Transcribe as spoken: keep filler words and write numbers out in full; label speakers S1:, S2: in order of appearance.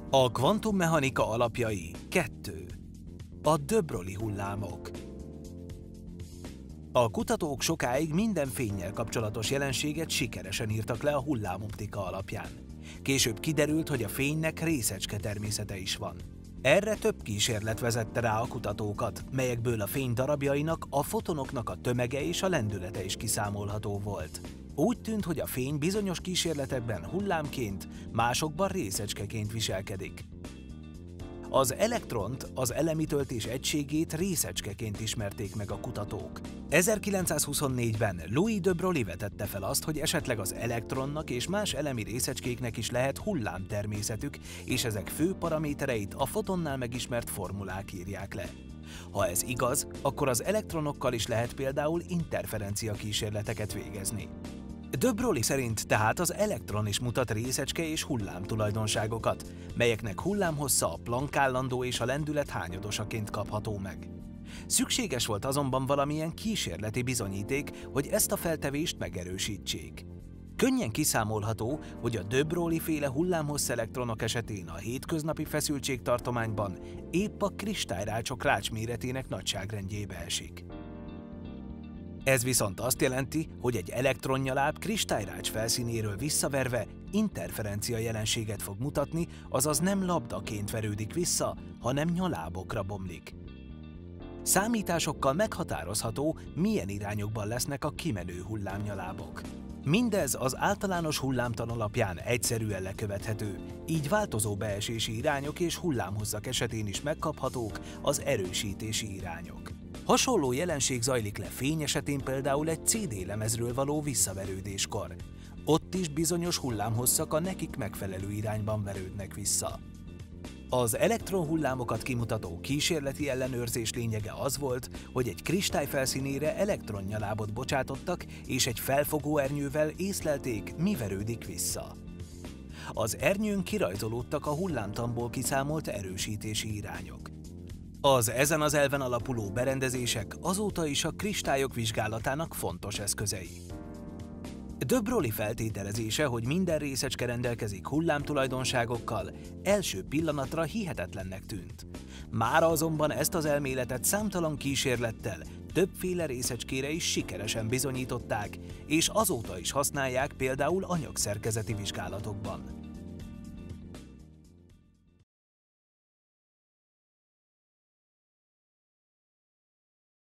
S1: A kvantummechanika alapjai kettő. A de Broglie hullámok. A kutatók sokáig minden fénnyel kapcsolatos jelenséget sikeresen írtak le a hullámoptika alapján. Később kiderült, hogy a fénynek részecske természete is van. Erre több kísérlet vezette rá a kutatókat, melyekből a fény darabjainak, a fotonoknak a tömege és a lendülete is kiszámolható volt. Úgy tűnt, hogy a fény bizonyos kísérletekben hullámként, másokban részecskeként viselkedik. Az elektront, az elemi töltés egységét részecskeként ismerték meg a kutatók. ezerkilencszázhuszonnégyben Louis de Broglie vetette fel azt, hogy esetleg az elektronnak és más elemi részecskéknek is lehet hullámtermészetük, és ezek fő paramétereit a fotonnál megismert formulák írják le. Ha ez igaz, akkor az elektronokkal is lehet például interferencia kísérleteket végezni. De Broglie szerint tehát az elektron is mutat részecske és hullám tulajdonságokat, melyeknek hullámhossza a Planck állandó és a lendület hányadosaként kapható meg. Szükséges volt azonban valamilyen kísérleti bizonyíték, hogy ezt a feltevést megerősítsék. Könnyen kiszámolható, hogy a de Broglie-féle hullámhossz elektronok esetén a hétköznapi feszültségtartományban épp a kristályrácsok rácsméretének nagyságrendjébe esik. Ez viszont azt jelenti, hogy egy elektronnyaláb kristályrács felszínéről visszaverve interferencia jelenséget fog mutatni, azaz nem labdaként verődik vissza, hanem nyalábokra bomlik. Számításokkal meghatározható, milyen irányokban lesznek a kimenő hullámnyalábok. Mindez az általános hullámtan alapján egyszerűen lekövethető, így változó beesési irányok és hullámhosszak esetén is megkaphatók az erősítési irányok. Hasonló jelenség zajlik le fény esetén például egy cé dé lemezről való visszaverődéskor. Ott is bizonyos hullámhosszak a nekik megfelelő irányban verődnek vissza. Az elektronhullámokat kimutató kísérleti ellenőrzés lényege az volt, hogy egy kristály felszínére elektronnyalábot bocsátottak, és egy felfogó ernyővel észlelték, mi verődik vissza. Az ernyőn kirajzolódtak a hullámtanból kiszámolt erősítési irányok. Az ezen az elven alapuló berendezések azóta is a kristályok vizsgálatának fontos eszközei. De Broglie feltételezése, hogy minden részecske rendelkezik hullámtulajdonságokkal, első pillanatra hihetetlennek tűnt. Mára azonban ezt az elméletet számtalan kísérlettel, többféle részecskére is sikeresen bizonyították, és azóta is használják például anyagszerkezeti vizsgálatokban.